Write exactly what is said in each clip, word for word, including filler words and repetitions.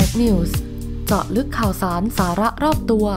Inside News เจาะลึกข่าวสารสาระรอบตัว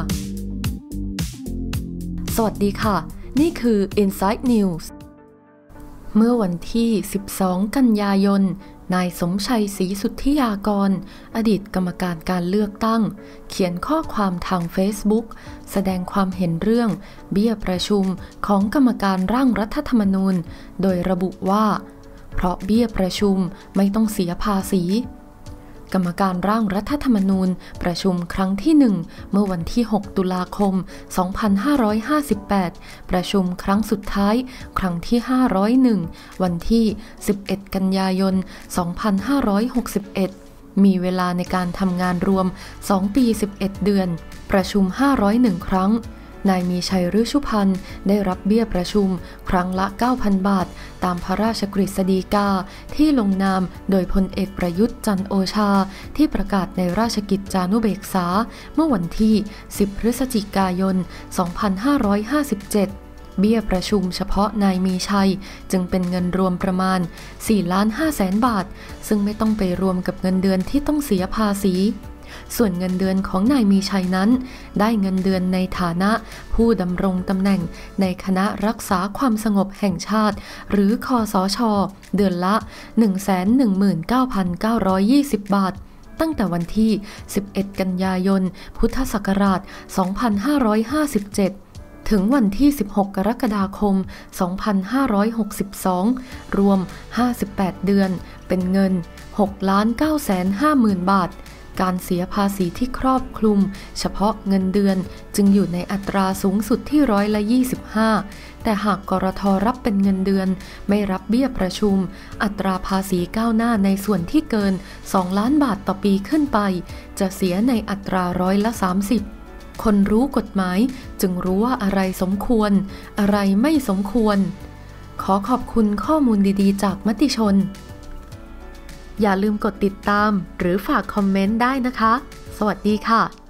สวัสดีค่ะนี่คือ Inside News เมื่อวันที่สิบสองกันยายนนายสมชัยศรีสุทธิยากรอดีตกรรมการการเลือกตั้งเขียนข้อความทาง Facebook แสดงความเห็นเรื่องเบี้ยประชุมของกรรมการร่างรัฐธรรมนูญโดยระบุว่าเพราะเบี้ยประชุมไม่ต้องเสียภาษีกรรมการร่างรัฐธรรมนูญประชุมครั้งที่หนึ่งเมื่อวันที่หกตุลาคมสองพันห้าร้อยห้าสิบแปดประชุมครั้งสุดท้ายครั้งที่ห้าร้อยเอ็ดวันที่สิบเอ็ดกันยายนสองพันห้าร้อยหกสิบเอ็ดมีเวลาในการทำงานรวมสองปีสิบเอ็ดเดือนประชุมห้าร้อยเอ็ดครั้งนายมีชัยฤชุพันธ์ได้รับเบี้ยประชุมครั้งละ เก้าพัน บาทตามพระราชกฤษฎีกาที่ลงนามโดยพลเอกประยุทธ์จันทร์โอชาที่ประกาศในราชกิจจานุเบกษาเมื่อวันที่สิบพฤศจิกายนสองพันห้าร้อยห้าสิบเจ็ดเบี้ยประชุมเฉพาะนายมีชัยจึงเป็นเงินรวมประมาณ สี่ล้านห้าแสน บาทซึ่งไม่ต้องไปรวมกับเงินเดือนที่ต้องเสียภาษีส่วนเงินเดือนของนายมีชัยนั้นได้เงินเดือนในฐานะผู้ดำรงตำแหน่งในคณะรักษาความสงบแห่งชาติหรือคสช.เดือนละ หนึ่งแสนหนึ่งหมื่นเก้าพันเก้าร้อยยี่สิบ บาทตั้งแต่วันที่สิบเอ็ดกันยายนพุทธศักราชสองพันห้าร้อยห้าสิบเจ็ดถึงวันที่สิบหกกรกฎาคมสองพันห้าร้อยหกสิบสองรวมห้าสิบแปดเดือนเป็นเงิน หกล้านเก้าแสนห้าหมื่น บาทการเสียภาษีที่ครอบคลุมเฉพาะเงินเดือนจึงอยู่ในอัตราสูงสุดที่ร้อยละยี่สิบห้าแต่หากกรท.รับเป็นเงินเดือนไม่รับเบี้ยประชุมอัตราภาษีก้าวหน้าในส่วนที่เกินสองล้านบาทต่อปีขึ้นไปจะเสียในอัตราร้อยละสามสิบคนรู้กฎหมายจึงรู้ว่าอะไรสมควรอะไรไม่สมควรขอขอบคุณข้อมูลดีๆจากมติชนอย่าลืมกดติดตามหรือฝากคอมเมนต์ได้นะคะสวัสดีค่ะ